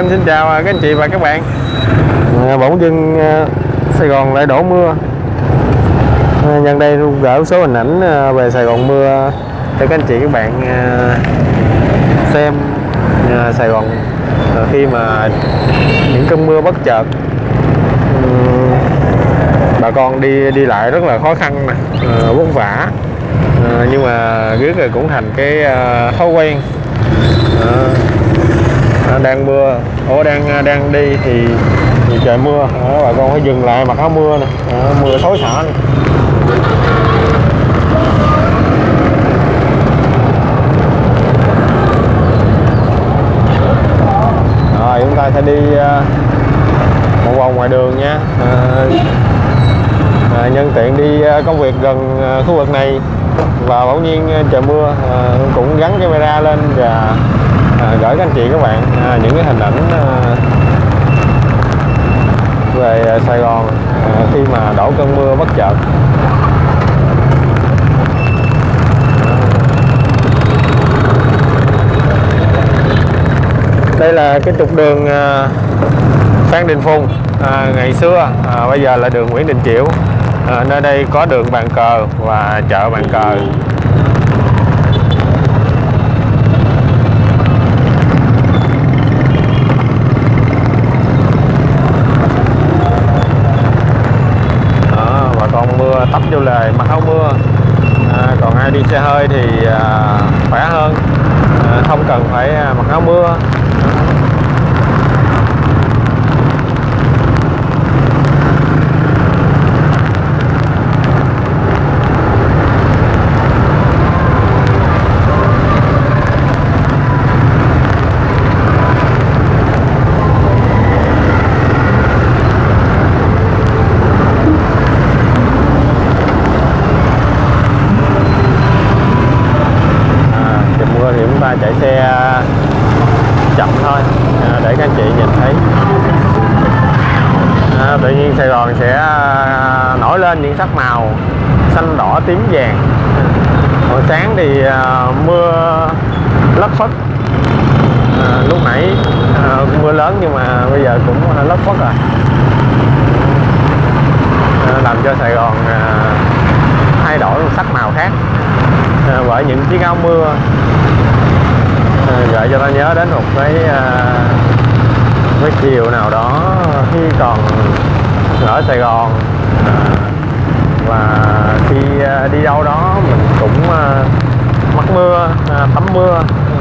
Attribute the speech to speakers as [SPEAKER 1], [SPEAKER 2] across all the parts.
[SPEAKER 1] Kênh xin chào các anh chị và các bạn. Bỗng dưng Sài Gòn lại đổ mưa. Nhân đây gửi số hình ảnh về Sài Gòn mưa cho các anh chị các bạn xem. Sài Gòn khi mà những cơn mưa bất chợt, bà con đi lại rất là khó khăn nè, vất vả, nhưng mà riết rồi cũng thành cái thói quen. Đang mưa, đang đi thì trời mưa, bà con phải dừng lại mặc áo mưa nè, mưa xối xả nè. Rồi chúng ta sẽ đi một vòng ngoài đường nha. Nhân tiện đi công việc gần khu vực này và bỗng nhiên trời mưa, cũng gắn camera lên và gửi các anh chị các bạn những cái hình ảnh về Sài Gòn khi mà đổ cơn mưa bất chợt. Đây là cái trục đường Phan Đình Phùng ngày xưa, bây giờ là đường Nguyễn Đình Chiểu. Nơi đây có đường Bàn Cờ và chợ Bàn Cờ. Bà con mưa tấp vô lề mặc áo mưa. Còn ai đi xe hơi thì khỏe hơn, không cần phải mặc áo mưa. Chạy xe chậm thôi để các anh chị nhìn thấy. Tự nhiên Sài Gòn sẽ nổi lên những sắc màu xanh đỏ tím vàng. Hồi sáng thì mưa lất phất, lúc nãy mưa lớn nhưng mà bây giờ cũng lất phất rồi, làm cho Sài Gòn thay đổi một sắc màu khác bởi những chiếc áo mưa. Gợi cho ta nhớ đến một cái chiều nào đó khi còn ở Sài Gòn, và khi đi đâu đó mình cũng mắc mưa, tắm mưa.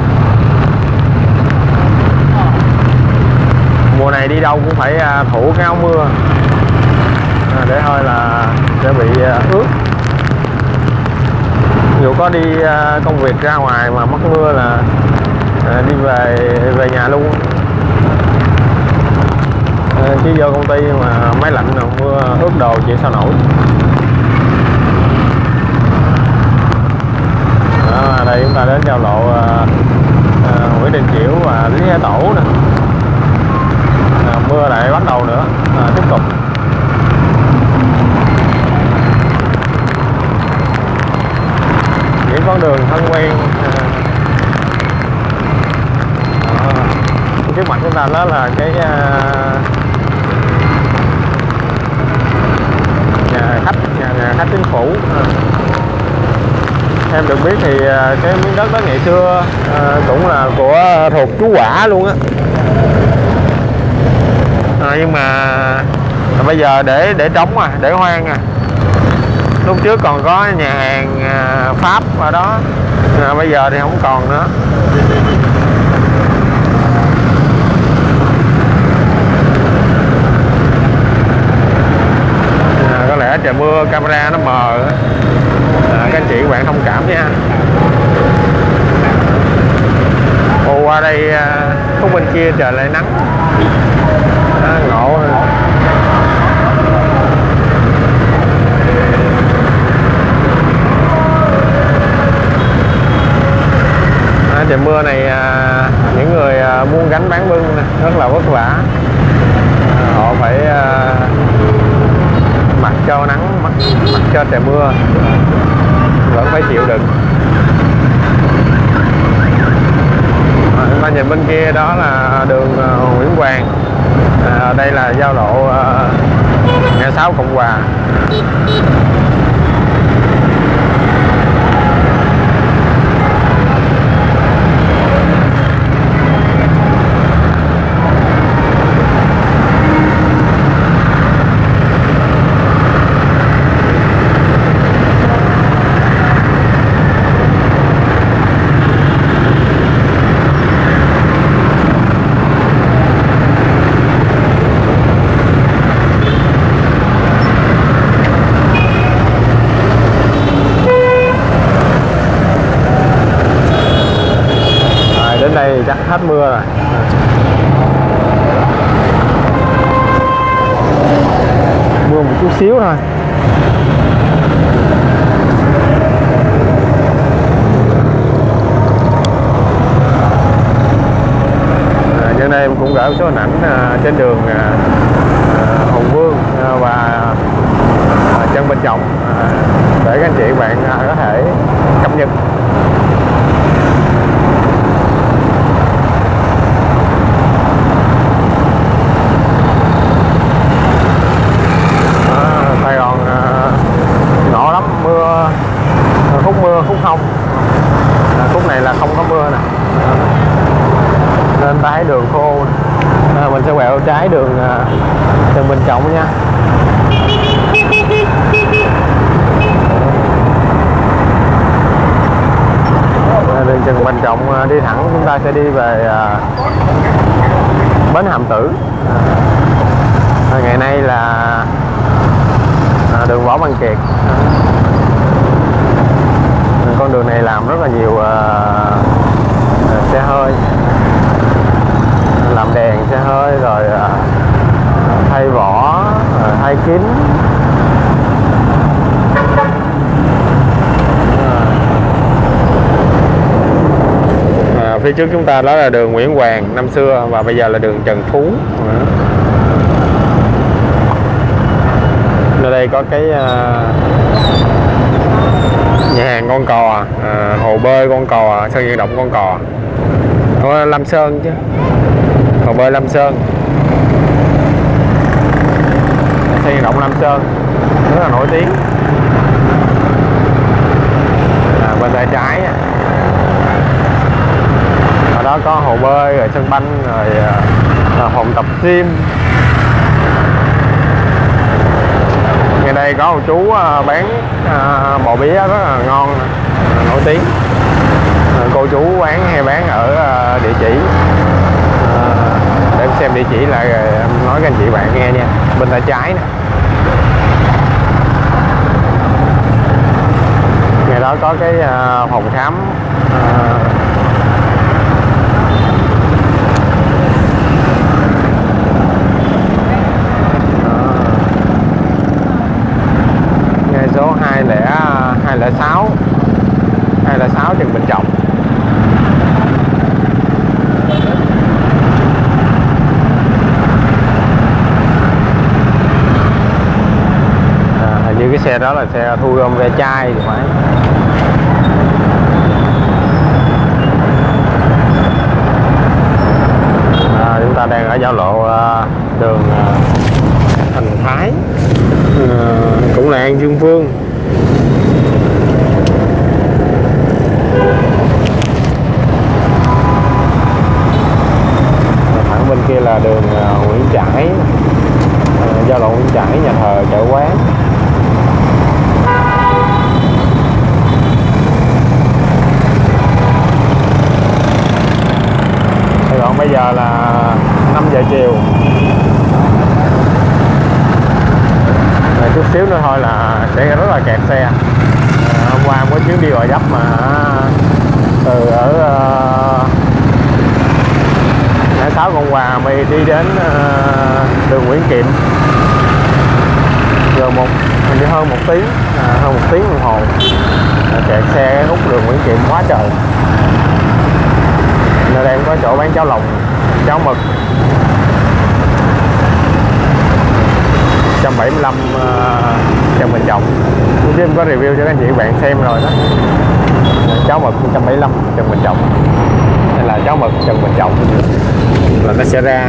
[SPEAKER 1] Mùa này đi đâu cũng phải thủ cái áo mưa để thôi là sẽ bị ướt. Dù có đi công việc ra ngoài mà mắc mưa là đi về nhà luôn. Chứ vô công ty mà máy lạnh nào mưa ướt đồ chịu sao nổi. Đây chúng ta đến giao lộ Nguyễn Đình Chiểu và Lý Thái Tổ nè. Mưa lại bắt đầu nữa, tiếp tục. Những con đường thân quen. Trước mặt chúng ta đó là cái nhà khách chính phủ. Em được biết thì cái miếng đất đó ngày xưa cũng là thuộc chú Quả luôn á. Nhưng mà bây giờ để trống để hoang Lúc trước còn có nhà hàng Pháp ở đó, bây giờ thì không còn nữa. Có lẽ trời mưa camera nó mờ, các anh chị các bạn thông cảm nha. Qua đây khúc bên kia trời lại nắng, ngộ. Trời mưa này những người buôn gánh bán bưng rất là vất vả. Họ phải mặc cho nắng, mặc cho trời mưa, vẫn phải chịu đựng. Chúng ta nhìn thì bên kia đó là đường Nguyễn Hoàng. Đây là giao lộ ngã 6 Cộng Hòa. Đến đây chắc hết mưa rồi. Mưa một chút xíu thôi. Trên đây em cũng gửi một số hình ảnh trên đường Hùng Vương và Trần Bình Trọng để các anh chị bạn có thể cập nhật. Sài Gòn ngõ lắm, mưa khúc không, khúc này là không có mưa nè, nên ta thấy đường khô. Mình sẽ quẹo trái đường Trần Bình Trọng nha. Đường Trần Bình Trọng đi thẳng chúng ta sẽ đi về bến Hàm Tử. Ngày nay là đường Võ Văn Kiệt. Con đường này làm rất là nhiều xe hơi, làm đèn xe hơi, rồi thay vỏ, thay kính. Phía trước chúng ta đó là đường Nguyễn Hoàng năm xưa, và bây giờ là đường Trần Phú. Ở đây có cái nhà hàng Con Cò, hồ bơi Con Cò, sân vận động Con Cò, có Lâm Sơn chứ, hồ bơi Lâm Sơn, sân vận động Lâm Sơn rất là nổi tiếng. Bên tay trái ở đó có hồ bơi, rồi sân banh, rồi phòng tập gym. Ngay đây có một chú bán bò bía rất là ngon, nổi tiếng. Cô chú hay bán ở địa chỉ, để em xem địa chỉ lại rồi em nói các anh chị bạn nghe nha. Bên tay trái nè, ngay đó có cái phòng khám số 206 Trần Bình Trọng. Hình như cái xe đó là xe thu gom ve chai thì phải. Chúng ta đang ở giao lộ đường Thành Thái, cũng là An Dương Vương. Thẳng bên kia là đường Nguyễn Trãi, giao lộ Nguyễn Trãi, nhà thờ chợ quán. Còn bây giờ là 5 giờ chiều. Chút xíu nữa thôi là sẽ rất là kẹt xe. Hôm qua có chuyến đi Gò Vấp mà từ ở ngã 6 Cộng Hòa mới đi đến đường Nguyễn Kiệm, rồi hình như hơn một tiếng đồng hồ. Kẹt xe hút đường Nguyễn Kiệm quá trời. Nơi đây có chỗ bán cháo lòng, cháo mực 175 Trần Bình Trọng. Em có review cho các anh chị bạn xem rồi đó. Cháo mực 175 Trần Bình Trọng. Đây là cháo mực Trần Bình Trọng là nó sẽ ra.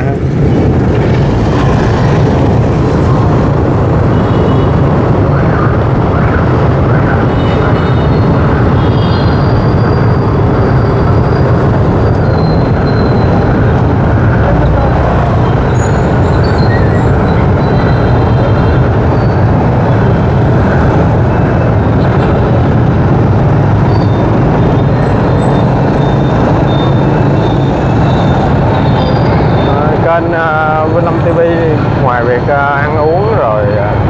[SPEAKER 1] Kênh Vinh Lâm TV ngoài việc ăn uống rồi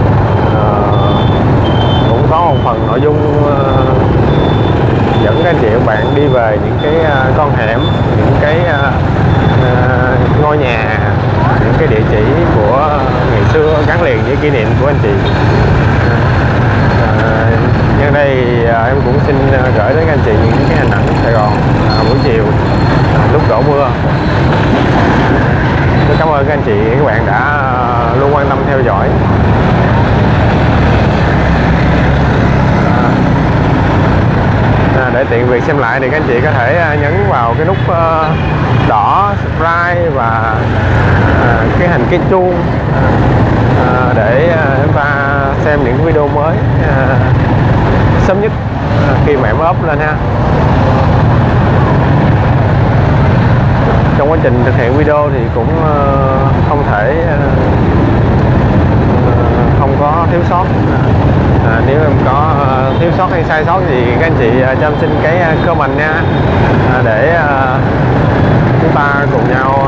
[SPEAKER 1] cũng có một phần nội dung dẫn các anh chị các bạn đi về những cái con hẻm, những cái ngôi nhà, những cái địa chỉ của ngày xưa gắn liền với kỷ niệm của anh chị. Nhân đây em cũng xin gửi đến các anh chị những cái hình ảnh Sài Gòn buổi chiều lúc đổ mưa. Tôi cảm ơn các anh chị các bạn đã luôn quan tâm theo dõi. Để tiện việc xem lại thì các anh chị có thể nhấn vào cái nút đỏ subscribe và cái hình cái chuông để chúng ta xem những video mới sớm nhất khi mà em up lên ha. Trong quá trình thực hiện video thì cũng không thể không có thiếu sót. Nếu em có thiếu sót hay sai sót thì các anh chị cho em xin cái comment nha, để chúng ta cùng nhau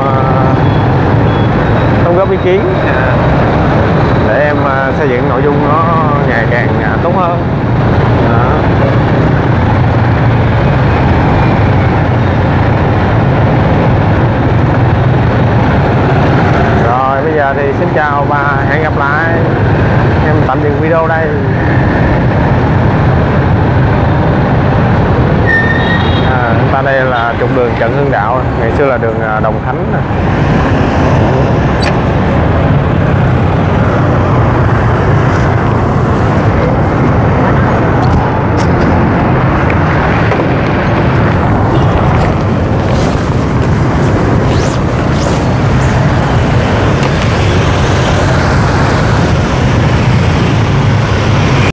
[SPEAKER 1] đóng góp ý kiến để em xây dựng nội dung nó ngày càng tốt hơn. Rồi bây giờ thì xin chào và hẹn gặp lại. Em tạm dừng video đây. Chúng ta đây là trục đường Trần Hưng Đạo, ngày xưa là đường Đồng Khánh.